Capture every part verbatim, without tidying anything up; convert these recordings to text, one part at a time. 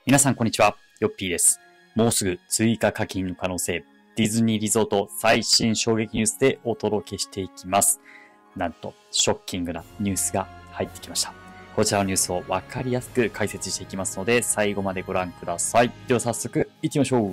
皆さんこんにちは、ヨッピーです。もうすぐ追加課金の可能性、ディズニーリゾート最新衝撃ニュースでお届けしていきます。なんと、ショッキングなニュースが入ってきました。こちらのニュースをわかりやすく解説していきますので、最後までご覧ください。では早速行きましょう。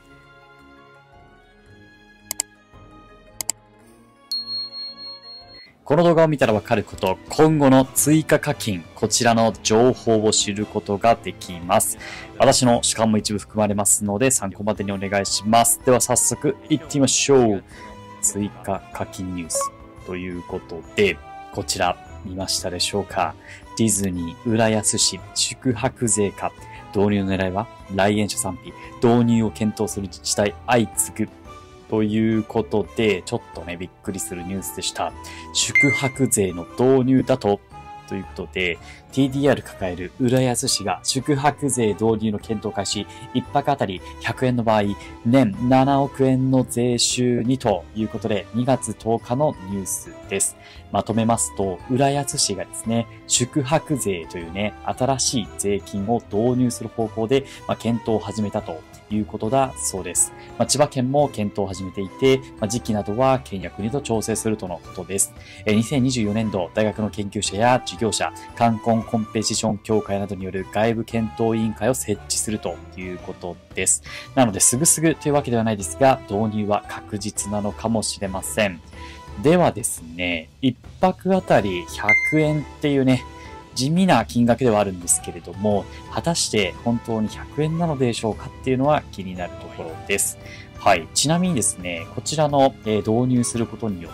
この動画を見たらわかること、今後の追加課金、こちらの情報を知ることができます。私の主観も一部含まれますので、参考までにお願いします。では早速行ってみましょう。追加課金ニュースということで、こちら見ましたでしょうか。ディズニー浦安市宿泊税化。導入の狙いは来園者賛否。導入を検討する自治体相次ぐ。ということで、ちょっとね、びっくりするニュースでした。宿泊税の導入だと、ということで、ティーディーアール 抱える浦安市が宿泊税導入の検討開始、一泊あたりひゃくえんの場合、年ななおくえんの税収にということで、にがつとおかのニュースです。まとめますと、浦安市がですね、宿泊税というね、新しい税金を導入する方向で、まあ、検討を始めたということだそうです。まあ、千葉県も検討を始めていて、まあ、時期などは県や国と調整するとのことです。えー、にせんにじゅうよねんど、大学の研究者や事業者、冠婚コンペティション協会などによる外部検討委員会を設置するということです。なので、すぐすぐというわけではないですが、導入は確実なのかもしれません。ではですね、一泊あたりひゃくえんっていうね、地味な金額ではあるんですけれども、果たして本当にひゃくえんなのでしょうかっていうのは気になるところです。はい。ちなみにですね、こちらの、えー、導入することによって、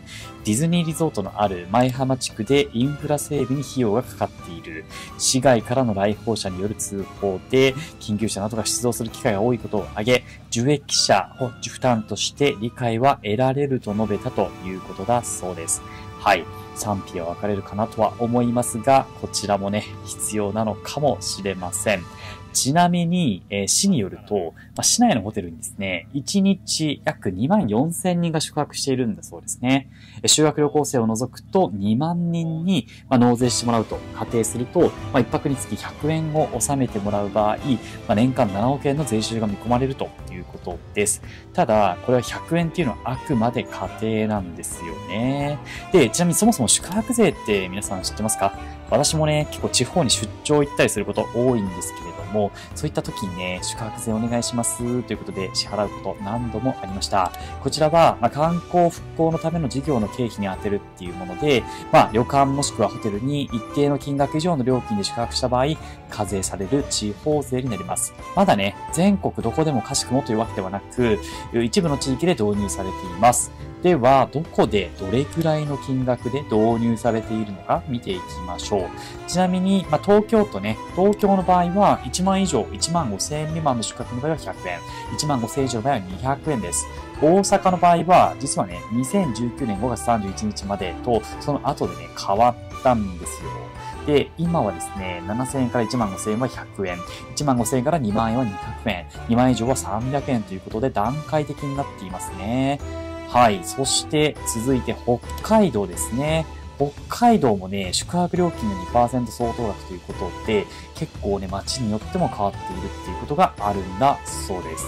ディズニーリゾートのある舞浜地区でインフラ整備に費用がかかっている。市外からの来訪者による通報で、緊急車などが出動する機会が多いことを挙げ、受益者を負担として理解は得られると述べたということだそうです。はい。賛否は分かれるかなとは思いますが、こちらもね、必要なのかもしれません。ちなみに、えー、市によると、まあ、市内のホテルにですね、いちにち約にまんよんせんにんが宿泊しているんだそうですね。修学旅行生を除くとにまんにんに、まあ、納税してもらうと仮定すると、まあ、いっぱくにつきひゃくえんを納めてもらう場合、まあ、年間ななおくえんの税収が見込まれるということです。ただ、これはひゃくえんっていうのはあくまで仮定なんですよね。で、ちなみにそもそも宿泊税って皆さん知ってますか？私もね、結構地方に出張行ったりすること多いんですけれども、そういった時にね、宿泊税お願いしますということで支払うこと何度もありました。こちらは、まあ、観光復興のための事業の経費に充てるっていうもので、まあ、旅館もしくはホテルに一定の金額以上の料金で宿泊した場合、課税される地方税になります。まだね、全国どこでもかしくもというわけではなく、一部の地域で導入されています。では、どこでどれくらいの金額で導入されているのか見ていきましょう。ちなみに、まあ、東京都ね、東京の場合は、いちまん以上、いちまんごせんえん未満の宿泊の場合はひゃくえん、いちまんごせんえん以上の場合はにひゃくえんです。大阪の場合は、実はね、にせんじゅうきゅうねんごがつさんじゅういちにちまでと、その後でね、変わったんですよ。で、今はですね、ななせんえんからいちまんごせんえんはひゃくえん、いちまんごせんえんからにまんえんはにひゃくえん、にまんえん以上はさんびゃくえんということで段階的になっていますね。はい。そして、続いて北海道ですね。北海道もね、宿泊料金の にパーセント 相当額ということで、結構ね、街によっても変わっているっていうことがあるんだそうです。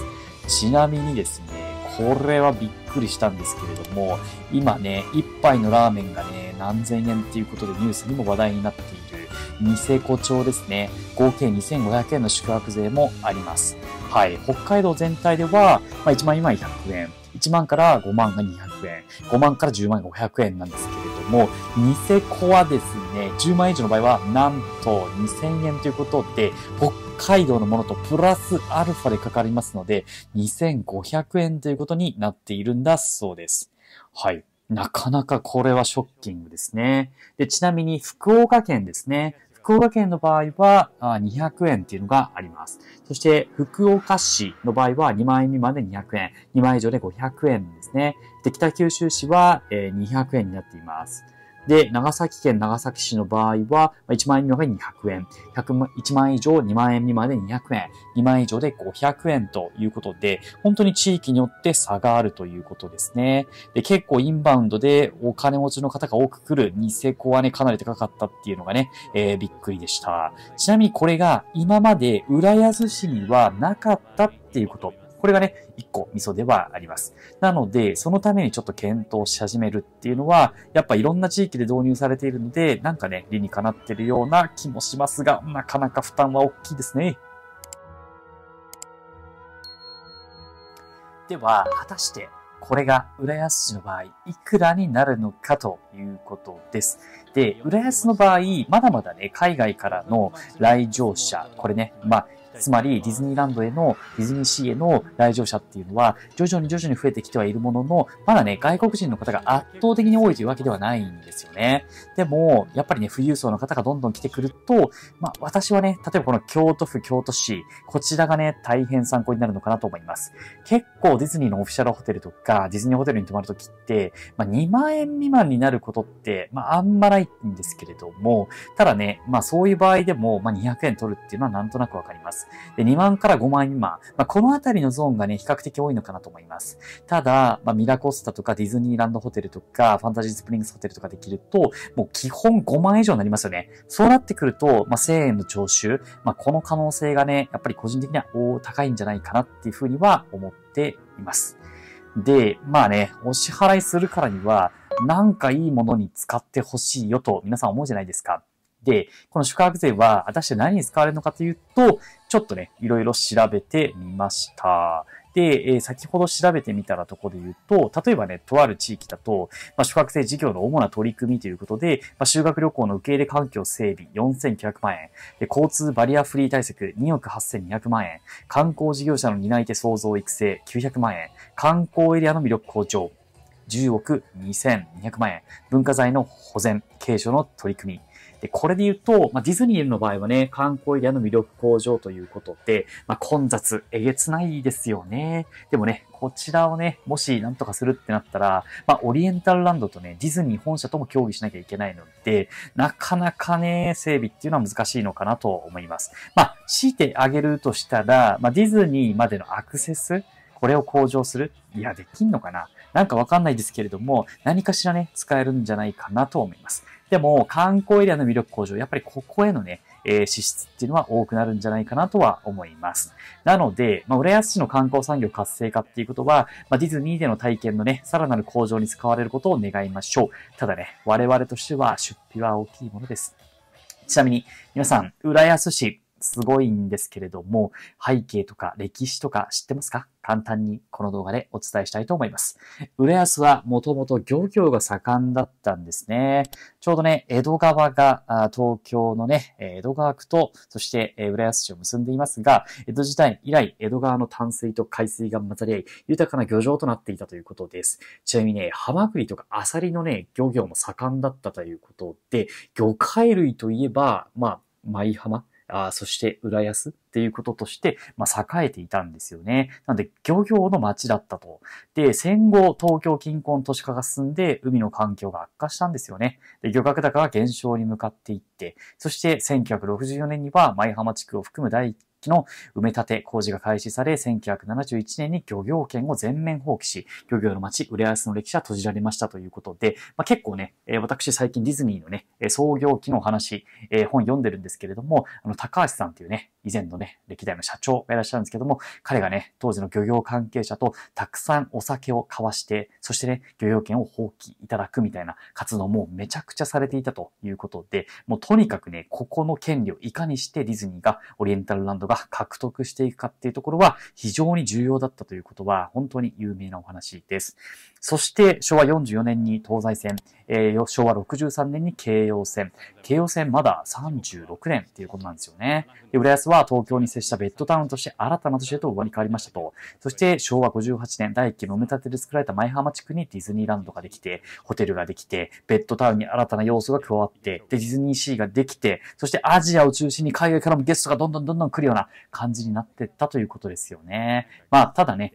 ちなみにですね、これはびっくりしたんですけれども、今ね、一杯のラーメンがね、何千円っていうことでニュースにも話題になっている、ニセコ町ですね。合計にせんごひゃくえんの宿泊税もあります。はい。北海道全体では、まあ、いちまんにまんひゃくえん。いちまんからごまんがにひゃくえん。ごまんからじゅうまんがごひゃくえんなんですけれども、ニセコはですね、じゅうまん以上の場合は、なんとにせんえんということで、北海道のものとプラスアルファでかかりますので、にせんごひゃくえんということになっているんだそうです。はい。なかなかこれはショッキングですね。で、ちなみに福岡県ですね。福岡県の場合はにひゃくえんっていうのがあります。そして福岡市の場合はにまんえん未満でにひゃくえん、にまんえん以上でごひゃくえんですね。で、北九州市はにひゃくえんになっています。 で、長崎県長崎市の場合は、いちまんえん未満でにひゃくえん、いちまん以上にまんえん未満でにひゃくえん、にまん以上でごひゃくえんということで、本当に地域によって差があるということですね。で、結構インバウンドでお金持ちの方が多く来るニセコはね、かなり高かったっていうのがね、えー、びっくりでした。ちなみにこれが今まで浦安市にはなかったっていうこと。これがね、一個ミソではあります。なので、そのためにちょっと検討し始めるっていうのは、やっぱいろんな地域で導入されているので、なんかね、理にかなってるような気もしますが、なかなか負担は大きいですね。では、果たして、これが浦安市の場合、いくらになるのかということです。で、浦安の場合、まだまだね、海外からの来場者、これね、まあ、つまりディズニーランドへの、ディズニーシーへの来場者っていうのは、徐々に徐々に増えてきてはいるものの、まだね、外国人の方が圧倒的に多いというわけではないんですよね。でも、やっぱりね、富裕層の方がどんどん来てくると、まあ、私はね、例えばこの京都府京都市、こちらがね、大変参考になるのかなと思います。結構ディズニーのオフィシャルホテルとか、ディズニーホテルに泊まるときって、まあ、にまんえん未満になることって、まあ、あんまないんですけれども、ただね、まあ、そういう場合でも、まあ、にひゃくえん取るっていうのはなんとなくわかります。で、にまんからごまんえん未満。まあ、このあたりのゾーンがね、比較的多いのかなと思います。ただ、まあ、ミラコスタとかディズニーランドホテルとか、ファンタジースプリングスホテルとかできると、もう基本ごまん以上になりますよね。そうなってくると、まあ、せんえんの徴収、まあ、この可能性がね、やっぱり個人的には高いんじゃないかなっていうふうには思っています。で、まあね、お支払いするからには、なんかいいものに使ってほしいよと皆さん思うじゃないですか。で、この宿泊税は果たして何に使われるのかというと、ちょっとね、いろいろ調べてみました。で、えー、先ほど調べてみたらところで言うと、例えばね、とある地域だと、まあ、宿泊税事業の主な取り組みということで、まあ、修学旅行の受け入れ環境整備よんせんきゅうひゃくまんえん、で交通バリアフリー対策におくはっせんにひゃくまんえん、観光事業者の担い手創造育成きゅうひゃくまんえん、観光エリアの魅力向上じゅうおくにせんにひゃくまんえん、文化財の保全、継承の取り組み、で、これで言うと、まあ、ディズニーの場合はね、観光エリアの魅力向上ということで、まあ、混雑、えげつないですよね。でもね、こちらをね、もしなんとかするってなったら、まあ、オリエンタルランドとね、ディズニー本社とも協議しなきゃいけないので、なかなかね、整備っていうのは難しいのかなと思います。まあ、強いてあげるとしたら、まあ、ディズニーまでのアクセス、これを向上する？いや、できんのかな？なんかわかんないですけれども、何かしらね、使えるんじゃないかなと思います。でも、観光エリアの魅力向上、やっぱりここへのね、えー、支出っていうのは多くなるんじゃないかなとは思います。なので、まあ、浦安市の観光産業活性化っていうことは、まあ、ディズニーでの体験のね、さらなる向上に使われることを願いましょう。ただね、我々としては出費は大きいものです。ちなみに、皆さん、浦安市、すごいんですけれども、背景とか歴史とか知ってますか？簡単にこの動画でお伝えしたいと思います。浦安はもともと漁業が盛んだったんですね。ちょうどね、江戸川が東京のね、江戸川区と、そして浦安市を結んでいますが、江戸時代以来、江戸川の淡水と海水が混ざり合い、豊かな漁場となっていたということです。ちなみにね、ハマグリとかアサリのね、漁業も盛んだったということで、魚介類といえば、まあ、舞浜、あそして浦安っていうこととして、まあ、栄えていたんですよね。なので、漁業の町だったと。で、戦後、東京近郊都市化が進んで、海の環境が悪化したんですよね。で、漁獲高が減少に向かっていって、そしてせんきゅうひゃくろくじゅうよねんには、舞浜地区を含む第一期の埋め立て工事が開始され、せんきゅうひゃくななじゅういちねんに漁業権を全面放棄し、漁業の町、浦安の歴史は閉じられましたということで、まあ、結構ね、私最近ディズニーのね、創業期のお話、本読んでるんですけれども、あの、高橋さんっていうね、以前のね、歴代の社長がいらっしゃるんですけども、彼がね、当時の漁業関係者とたくさんお酒を交わして、そしてね、漁業権を放棄いただくみたいな活動もめちゃくちゃされていたということで、もうとにかくね、ここの権利をいかにしてディズニーがオリエンタルランドが獲得していくかっていうところは非常に重要だったということは本当に有名なお話です。そして昭和よんじゅうよねんに東西線、えー、昭和ろくじゅうさんねんに京葉線。京葉線まださんじゅうろくねんっていうことなんですよね。で、浦安は東京に接したベッドタウンとして新たな都市へと生まれ変わりましたと。そして昭和ごじゅうはちねん第一期の埋め立てで作られた舞浜地区にディズニーランドができて、ホテルができて、ベッドタウンに新たな要素が加わって、で、ディズニーシーができて、そしてアジアを中心に海外からもゲストがどんどんどんどん来るような感じになっていったということですよね。まあ、ただね、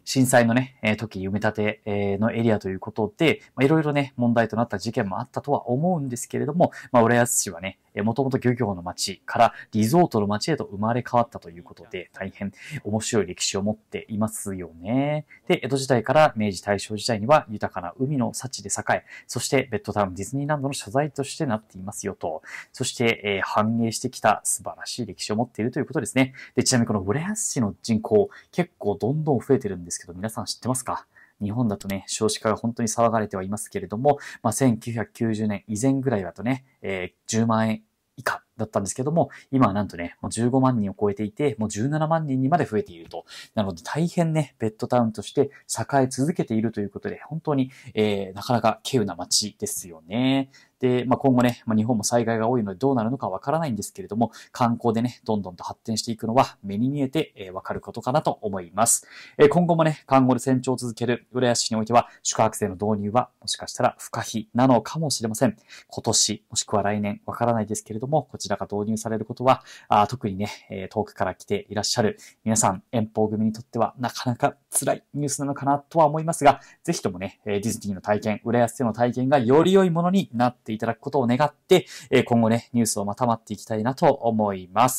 震災のね、えー、時、埋め立て、えー、のエリアということで、まあ、いろいろね、問題となった事件もあったとは思うんですけれども、まあ、浦安市はね、もともと漁業の町からリゾートの町へと生まれ変わったということで、大変面白い歴史を持っていますよね。で、江戸時代から明治大正時代には豊かな海の幸で栄え、そしてベッドタウンディズニーランドの所在としてなっていますよと。そして、えー、繁栄してきた素晴らしい歴史を持っているということですね。で、ちなみにこの浦安市の人口、結構どんどん増えてるんですけど、皆さん知ってますか？日本だとね、少子化が本当に騒がれてはいますけれども、まあ、せんきゅうひゃくきゅうじゅうねん以前ぐらいだとね、えー、じゅうまんえん以下だったんですけども、今はなんとね、もうじゅうごまんにんを超えていて、もうじゅうななまんにんにまで増えていると。なので大変ね、ベッドタウンとして栄え続けているということで、本当に、えー、なかなか稀有な街ですよね。で、まあ、今後ね、まあ、日本も災害が多いのでどうなるのかわからないんですけれども、観光でね、どんどんと発展していくのは目に見えてわ、えー、かることかなと思います。えー、今後もね、観光で成長を続ける浦安市においては、宿泊税の導入はもしかしたら不可避なのかもしれません。今年、もしくは来年、わからないですけれども、こちらが導入されることは、あ特にね、えー、遠くから来ていらっしゃる皆さん、遠方組にとってはなかなか辛いニュースなのかなとは思いますが、ぜひともね、ディズニーの体験、浦安での体験がより良いものになっていただくことを願って、今後ね、ニュースをまた待っていきたいなと思います。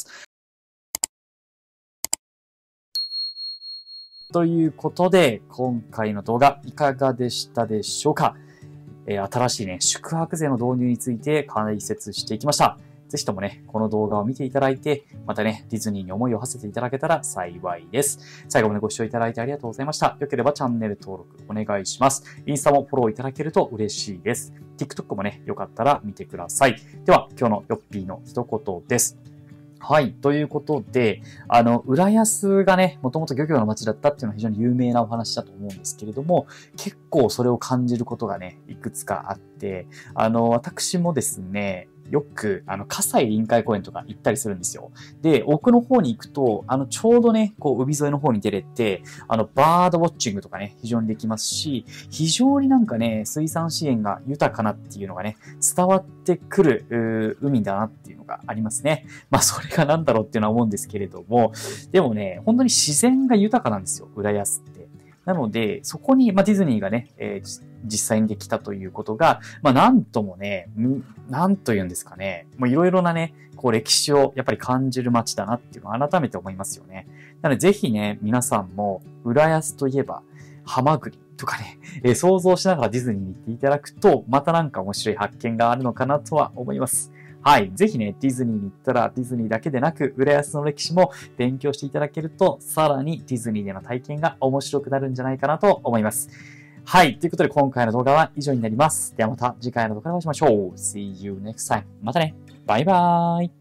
ということで、今回の動画いかがでしたでしょうか？新しいね、宿泊税の導入について解説していきました。ぜひともね、この動画を見ていただいて、またね、ディズニーに思いを馳せていただけたら幸いです。最後までご視聴いただいてありがとうございました。よければチャンネル登録お願いします。インスタもフォローいただけると嬉しいです。TikTok もね、よかったら見てください。では、今日のヨッピーの一言です。はい。ということで、あの、浦安がね、もともと漁業の町だったっていうのは非常に有名なお話だと思うんですけれども、結構それを感じることがね、いくつかあって、あの、私もですね、よく、あの、葛西臨海公園とか行ったりするんですよ。で、奥の方に行くと、あの、ちょうどね、こう、海沿いの方に出れて、あの、バードウォッチングとかね、非常にできますし、非常になんかね、水産資源が豊かなっていうのがね、伝わってくる、海だなっていうのがありますね。まあ、それがなんだろうっていうのは思うんですけれども、でもね、本当に自然が豊かなんですよ、浦安って。なので、そこに、まあ、ディズニーがね、えー、実際にできたということが、まあ、なんともね、なんと言うんですかね、もういろいろなね、こう歴史をやっぱり感じる街だなっていうのを改めて思いますよね。なので、ぜひね、皆さんも、浦安といえば、ハマグリとかね、えー、想像しながらディズニーに行っていただくと、またなんか面白い発見があるのかなとは思います。はい。ぜひね、ディズニーに行ったら、ディズニーだけでなく、浦安の歴史も勉強していただけると、さらにディズニーでの体験が面白くなるんじゃないかなと思います。はい。ということで、今回の動画は以上になります。ではまた次回の動画でお会いしましょう。See you next time. またね。バイバーイ。